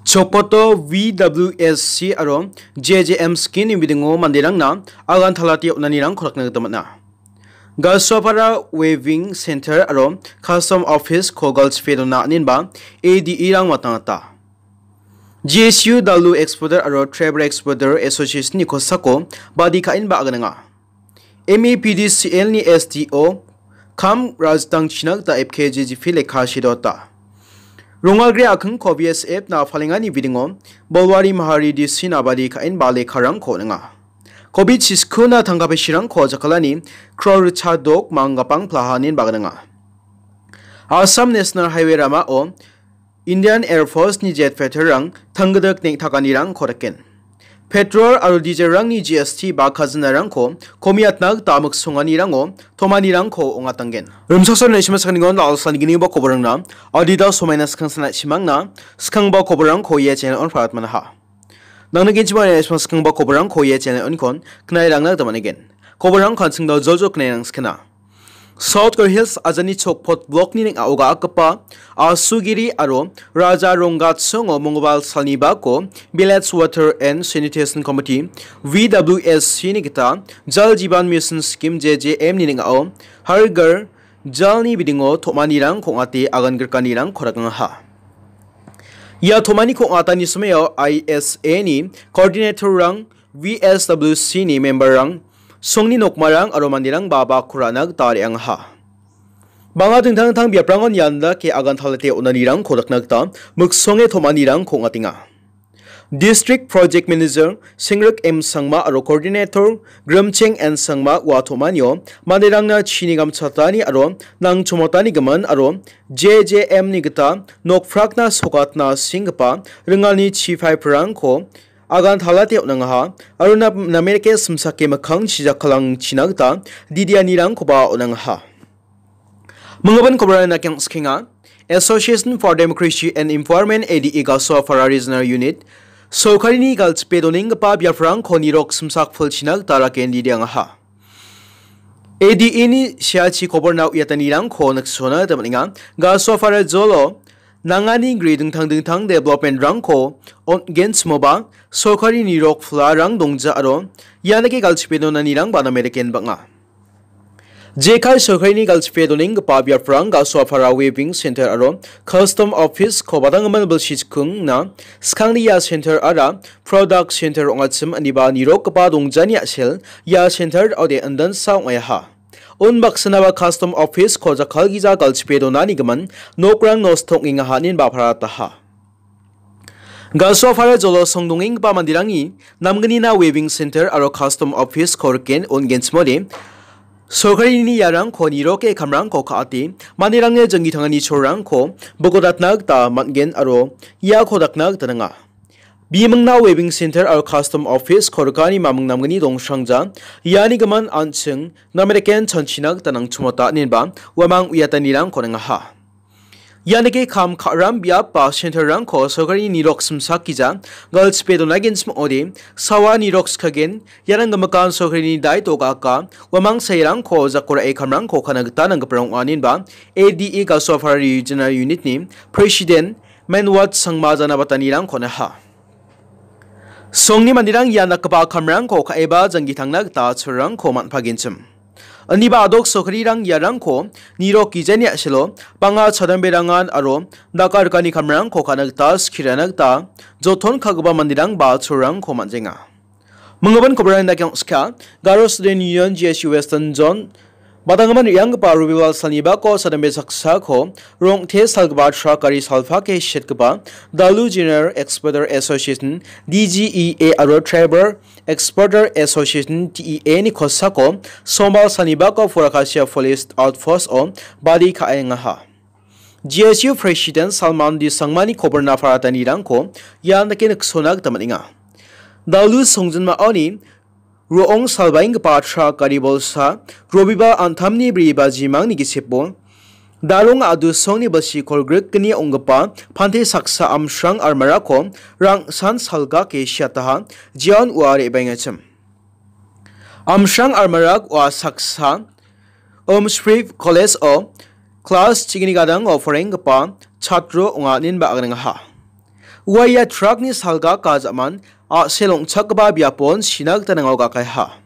Chopoto VWSC aro JJM skin ibidingo mandirangna agan thalati onanirang khorakna tamana. Galsopara Waving Center aro Custom Office Kogals Fedona ninba ADE rang matangata. GSU Dalu Exporter aro Travel Exporter Association ni kosako badi kain ba agananga. MAPDCL ni STO Kam Rajdang Chinak ta FKJG file khashidota. Rongalgre akeng ko BSF na falengani bidingo bolwari mahari di sinabadi kain bale kharang ko nga. Covid siskuna tangka pesirang ko jakalani kror chadok mangapang plahanin bagananga. Assam National Highway rama o Indian Air Force ni jet veterang tanggadak ning takanirang koraken. Petrol aro diesel rang ni GST ba khaznarang ko komiat nag tamak sunganirang o tomanirang ko ongatangen. Rumsakson na simasaningon na alsan gini ba kobarang na adida somayna skang sana simang na skang ba kobarang ko ye channel on farat manaha. Nang nagin chima na skang ba kobarang ko ye channel on kon knai rang nag taman again. Kobarang kan sing daw jojo knai rang skana. South Core Hills azani chokpot block ni ning auga akapa Asugiri aro Raja Rongat songo mongobal salniba ko Billets Water and Sanitation Committee VWSC ni kita Jal Jiban Mission Scheme JJM ni ning au Hargar Jal ni bidingo thomani rang khongate agan gerkani rang khorakang ha. Ya thomani khongata ni sumayo ISA ni coordinator rang VSWC ni member rang Songni nokmarang aro mandirang baba kuranag tari ang ha. Banga tingtang tang biaprangon yanda ke agan thalate onanirang khoraknag ta muksonge thomanirang khongatinga. District Project Manager Singrak M Sangma aro Coordinator Gramcheng and Sangma wa thomanyo mandirang na chinigam chatani aro nang chomotani gaman aro JJM ni gita nokfrakna sokatna singpa ringani chifai prang ko agan thalate onangha aruna namerike sumsake makhang chijakalang chinagta didianirang koba onangha. Mangaban kobra na kyang skinga Association for Democracy and Environment ADE Gaso for Regional Unit Sokarini Gals Pedoning pa biafrang konirok sumsak phul chinag taraken didiangha. ADE ni siachi kobor na yatanirang ko naksona tamaninga Gaso for Zolo Nangani grading tang development rang ko on gens moba sorkari ni rok fla rang dongja aro yanake galchipedo na nirang ban American banga. Jekai sorkari ni galchipedo ning pabya frang ga sofara waving center aro custom office ko badang man bulshikung na skanglia center ara product center ongatsim aniba ni rok pa dongja ni asel ya center ode andan saung ayaha. Unbaksanaba Custom Office ko jakal giza galchipedo nani gaman nokrang nostok inga hanin ba parataha. Galso fara jolo songdonging pa mandirangi namgani na Waving Center aro Custom Office korken ongens mode sorkari ni yarang ko niroke kamrang ko kaati mandirangne jangi thangani chorang ko bogodatnag ta manggen aro ya khodaknag tananga. Bimangna Waving Center aro Custom Office korkani mamang namgani dongshangja yani gaman anching American chanchinag tanang chumota ninba wamang uyatanirang konanga ha. Yanike kam kharam bia pa center rang ko sorkari nirok sumsakija girls pedonagins mo ode sawa niroks kagen yarang gamakan sorkari ni dai toga ka wamang sayrang ko zakora e kamrang ko kanagta nang gaprong aninba ADE Galsofar Regional Unit ni President Menwat Sangmaja nabatanirang kona ha. Songni mandirang yana kaba kamrang ko kaeba jangi thangnag ta churang ko man paginchum. Aniba adok sokri rang yarang ko niro kijani asilo panga chadamberangan aro dakar kani kamrang ko kanag ta skhiranag ta jothon khagba mandirang ba churang ko manjenga. Mangaban kobrang nakyang ska Garo Student Union GSU Western Zone Badangaman yang pa rubiwal saniba ko sadambe saksa ko rong the salgba shakari salfa ke shetkba Dalu General Exporter Association DGEA aro Travel Exporter Association TEA ni khosa ko somal saniba ko forakasya Forest Outpost on badi khaenga ha. GSU President Salman di Sangmani koberna faratani rang ko yan nakin sonag tamaninga. Dalu songjunma oni Roong salbaing patra karibol sa robiba anthamni briba jimang ni gisepo darong adu songni basi kolgrek kni ongpa phante saksa amshrang armara ko rang san salga ke syataha jian uare bangacham amshrang armarak wa saksa Omsprif College o class chigini gadang offering pa chatro nga nin ba agnang ha Uaya truck ni salga ka zaman selong chakba biapon sinak tanangaw ka kay ha.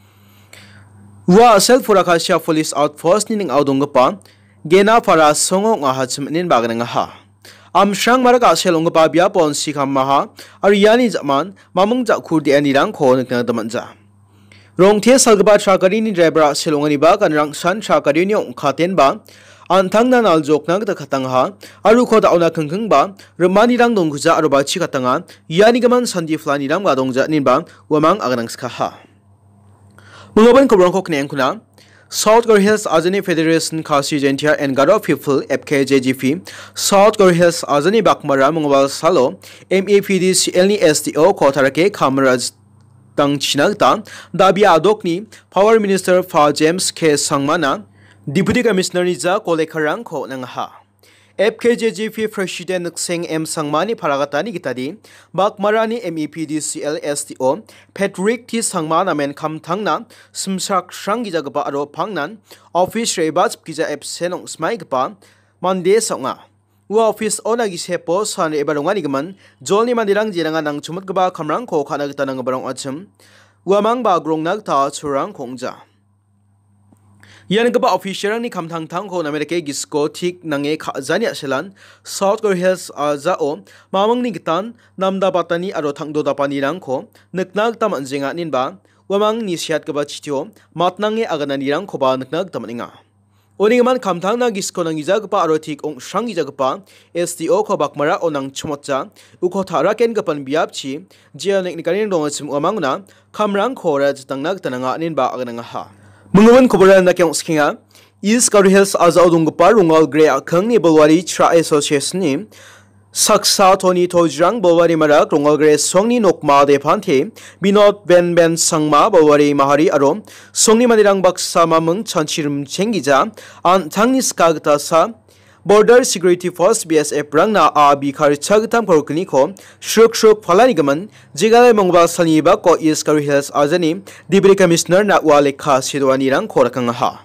Wa sel furakasya police outpost ni ning audong pa gena para songo nga hatsumin bagan nga ha. Amsyang maraga selong pa biapon sikam maha ariyani zaman mamang jakurdi anirang ko nagnadamanza. Rong te salgaba truckari ni driver selongani ba kanrang san truckari ni katen ba Antang na naljok na katang ha, aru ko daw na kengkeng ba, remani rang dong kuja aru ba chi katanga, yani gaman sandi flani ram ga dong ja nin ba, wamang aganang ska ha. Mungoban ko rong ko kneng kuna, South Korea Hills Azani Federation Kasi Gentia and Garo People FKJGP, South Korea Hills Azani Bakmara mungwal salo, MAPD CLNI STO ko tarake kameraj tang chinagta, dabi adok ni Power Minister Fa James K Sangmana, Deputy Commissioner Niza Kolekharang ko nang ha. FKJGP President Seng M Sangmani Paragatani Gitadi, Bakmarani MEPD CLSTO, Patrick T Sangmana men kam tangna, Sumsak Shangijagaba aro pangnan, Office Rebats Pisa Ep Senong Smaigpa, Mande Songa. Ua office ona gisepo san ebarongani gaman, Jolni Mandirang Jirangan ang Chumutgaba Kamrang ko kanagtanang barong achum, Uamang bagrong nagta churang kongja. Yan gaba official ni kamthang thang ko na Amerika gisko thik nange khazani aselan South Korea Hills zao mamang ni gitan namda batani aro thangdo da pani rang ko naknag tam anjenga nin ba wamang ni siat gaba chitio matnange agana ni rang ko ba naknag tamaninga oni man kamthang na gisko nang ija gapa aro thik ong shangi jagapa STO ko bakmara onang chumotcha uko thara ken gapan biap chi jia nek ni kanin dong chim wamang na kamrang khora jtangnag tananga nin ba agana ha Mungawan kuburan na kyong skinga, East Garo Hills azaudong pa rungal gray akang ni Bolwari Tra Association ni Saksa Tony Tojrang Bolwari Marak rungal gray song ni Nokma de Pante, Binot Ben Ben Sangma Bolwari Mahari Arom, song ni Manirang Baksa Mamung Chanchirum Chengija, an Tangni Skagta sa Border Security Force BSF rang na bikar chagtam korkni ko shuk phalani gaman jigale mongba saniba ko East Garo Hills azani Deputy Commissioner na walekha sidwani rang khorakang ha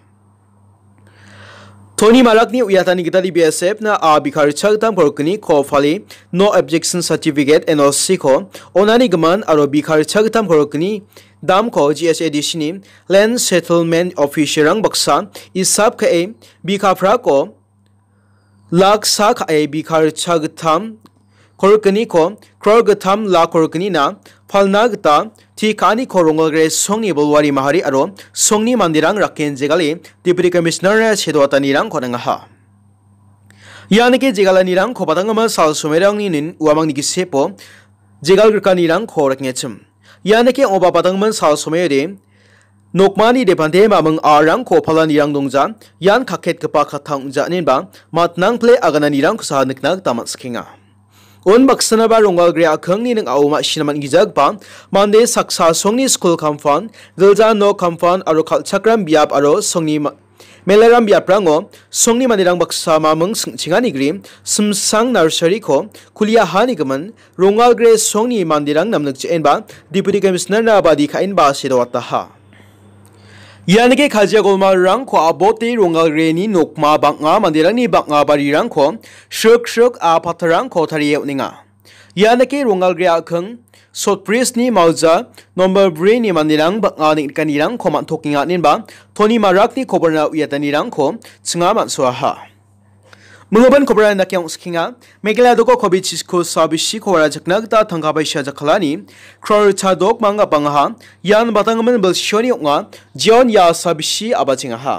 Tony Marakni uyatani gitali BSF na bikar chagtam korkni ko phali no objection certificate NOC ko onani gaman aro bikar chagtam korkni dam ko GSADC ni Land Settlement Officer rang baksa isap ka bikafra ko Lak sak ay bikar chagtam korkani ko krorgatam la korkani na falnagta tikani ko rongal gre songni bolwari mahari aro songni mandirang raken jegali Deputy Commissioner chedwatani rang konanga ha yanike jegalani rang ko badangama sal somerang ni nin uamang ni gisepo jegal grkani rang ko rakngechum yanike oba badangman sal somere Nokmani depante mamang arang ko phala nirang dongja yan khaket kapa khathang janin ba matnang ple agana nirang khusa niknak tamat skinga on baksana ba rongal gre akhang ni nang auma sinaman gijag ba mande saksa songni school kamfan gilja no kamfan aro khalchakram biap aro songni melaram biap rango songni manirang baksa mamang singchingani grim sumsang nursery ko kulia hani gaman rongal gre songni mandirang namnak chen ba Deputy Commissioner na badi khain ba sidawata ha Yanike khajia golma rang ko abote rongal reni nokma banga mandirang ni banga bari rang ko shuk patharang ko thariye ninga Yanike rongal gre akhang sotpris ni mauja number brain ni mandirang banga ni kanirang ko man thokinga nin ba Tony Marak ni kobarna uyatani rang ko chinga man swaha Mungoban kobaran na kyong skinga Megala doko kobi chisko Sabiis kobara jaknagta tangka baisha jakalani kror chadok manga bangha yan batangaman belshoni nga jion ya Sabiis abachinga ha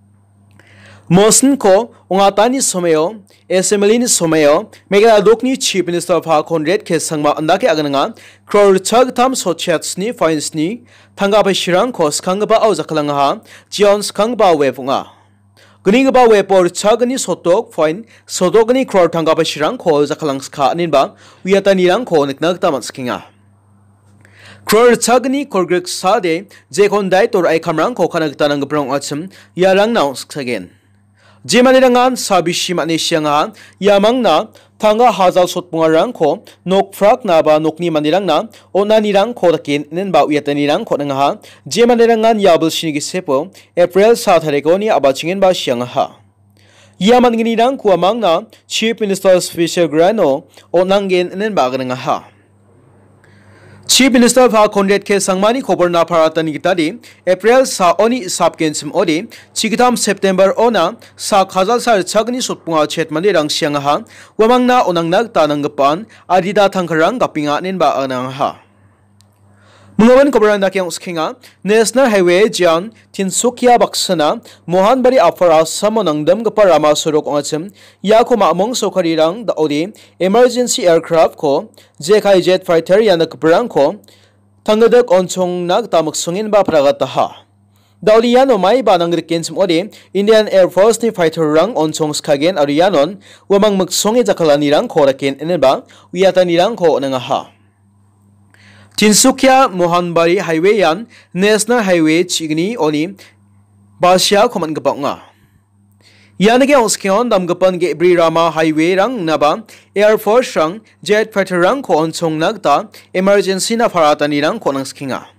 Mosin ko ungatani someo assembly ni someo Megala dokni Chief Minister of Conrad ke sangma andake agananga kror chagtam sochats ni fines ni tangka baishirang ko skanga ba au jakalanga ha jion skanga ba wepunga Gning ba wepor chagani sotok fine sotokani crowd tangga pa shirang ko jakalang skha nin ba uyatani rang ko niknag tamat skinga crowd chagani korgrek sade jekon dai tor ai khamrang ko khanag tanang prong achim yarang naw skhagen jemani rangan Sabiis mane sianga yamang na tangga hazal sotpunga rang ko nokfrak na ba nokni manirang na onani rang ko takin nen ba uyatani rang ko nanga jemani rangan yabul sinigi sepo April 7 tariko ni abachingen ba sianga ha Yaman ginidang kuamang na Chief Minister's Special Grano o nanggen nen bagan nga ha. Chief Minister va Conrad ke sangmani khobar na paratan gitadi April sa oni sapken sim odi chikitam September ona sa khajal sar chagni sutpunga chetmani rang siang ha wamang na onang nag tanang gapan adida thangkarang gapinga nen ba anang ha. Mengawan kobaran dakyang uskinga National Highway Jan Tinsukia Baksana Mohanbari Afara Samonangdam Gaparama Sorok Ongachim Yakoma among Sokarirang the Odi Emergency Aircraft ko Assamo Jet Fighter Yanak Perang ko Tangadak Onchong Nag Tamak Sungin Ba Pragataha Dauliano Mai Banang Rikensim Odi Indian Air Force ni Fighter Rang Onchong Skagen Arianon Wamang Magsongi Jakalanirang Koraken Eneba Wiyatanirang ko Nangaha Tinsukia Mohanbari Highway yan National Highway chigni oni Basya Koman Gapang nga. Yan nage oskion dam gapan ge Rama Highway rang naba Air Force rang jet fighter rang ko onchong nagta emergency na faratani rang ko nang skinga.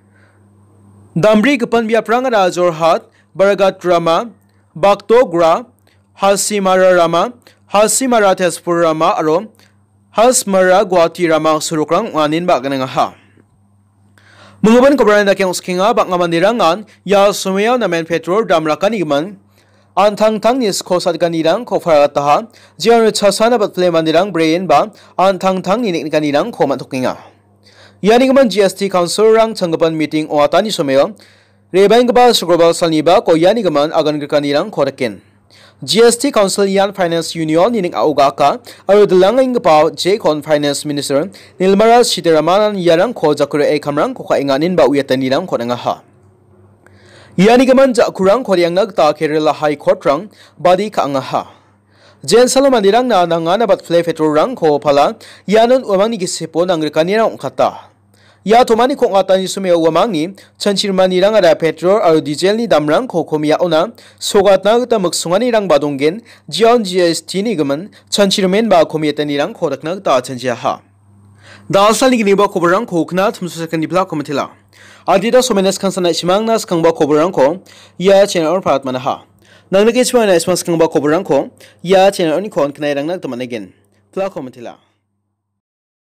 Damri gapan biya prang ra Jorhat Baragat Rama Baktogra Hasimara Rama Hasimara Tezpur Rama aro Hasmara Guwahati Rama Surukrang nganin ba ganang ha. Mengaban kobaran dakyang uskinga bak ngamandirangan ya sumayaw na men Petrol damrakani gaman antang-tang nis kosat kanirang ko farataha jiyan chasana bat play mandirang brain ba antang-tang ninik kanirang ko matukinga. Yani gaman GST Council rang tanggapan meeting o atani sumayaw rebayin gaba sugrabal salniba ko yani gaman agan kanirang korakin. GST Council yan Finance Union nining augaka aro dalangin gapa J-Con Finance Minister Nilmara Sitaramanan yarang ko jakura e kamrang ko kainganin ba uyatanirang ko nga ha. Yani gaman jakurang ko yang nagta Kerala High Court rang badi ka nga ha. Jen salamanirang na nangana bat play Petrol rang ko pala yanon umang ni gisipo ng kanirang kata. Ya tomani ko ngata ni sumayaw wamang ni chanchirmani rang ada petrol aro diesel ni damrang ko komiya ona sogat na gata magsungani rang badonggen jion GST ni gaman chanchirmen ba komiyata ni rang kodak na gata chanchia ha. Dasal ni giniba kobarang ko kna tumsusakan di pla komatila. Adida somenes kansana ishimang nas kangba kobarang ko ya channel parat mana ha. Nang nagishma na ismas kangba kobarang ko ya channel ni kon kna rang nagtaman again. Pla komatila.